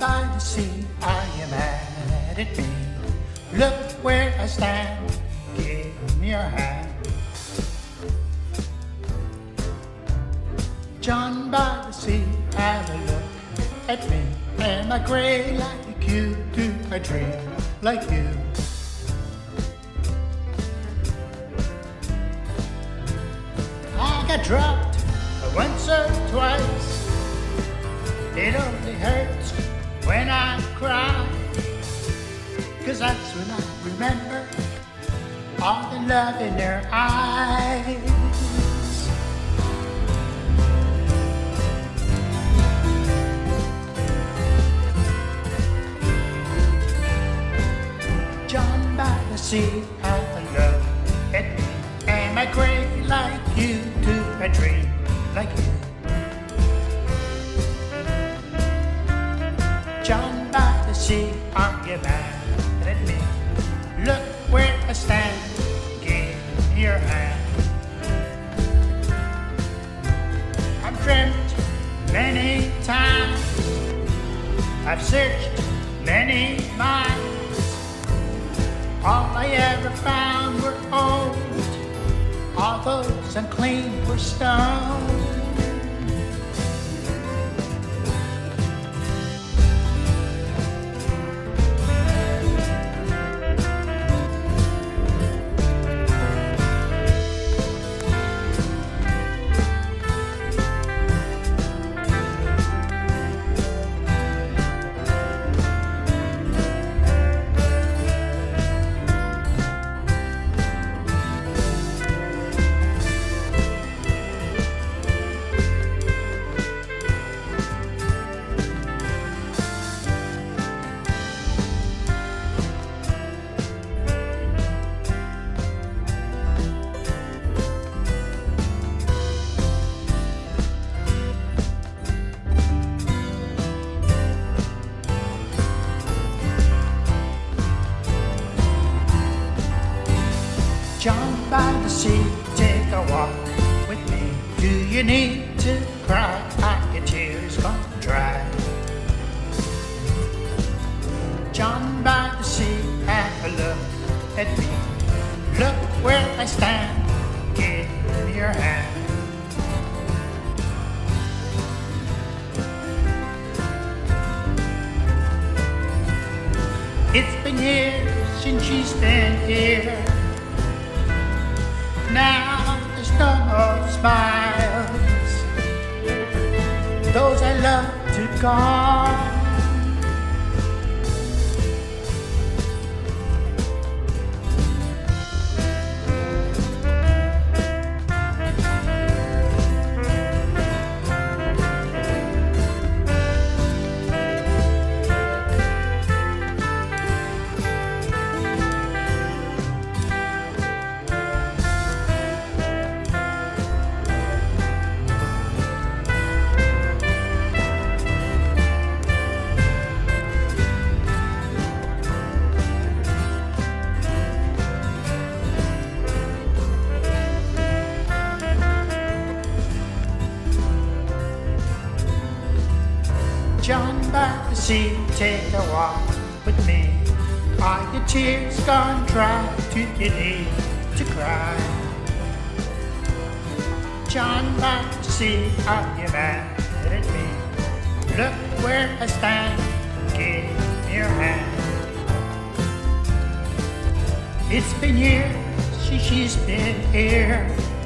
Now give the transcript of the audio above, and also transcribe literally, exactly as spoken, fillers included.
by the sea, are you mad at me? Look where I stand, give me your hand. John by the sea, have a look at me. Am I gray like you? Do I dream like you? I got dropped once or twice. It only hurts when I cry, 'cause that's when I remember all the love in their eyes. John by the sea, have a look at me. Am I gray like you? Do I dream like you? John by the sea, are you mad at me? Look where I stand, give me your hand. I've dreamt many times, I've searched many minds. All I ever found were old, all those unclean were stone. John by the sea, take a walk with me. Do you need to cry? Are your tears gone dry? John by the sea, have a look at me. Look where I stand, give me your hand. It's been years since she's been here. Now there's no more smiles. Those I loved are gone. John by the sea, take a walk with me. Are your tears gone dry? Do you need to cry? John by the sea, are you mad at me? Look where I stand, give me your hand. It's been years since she's been here.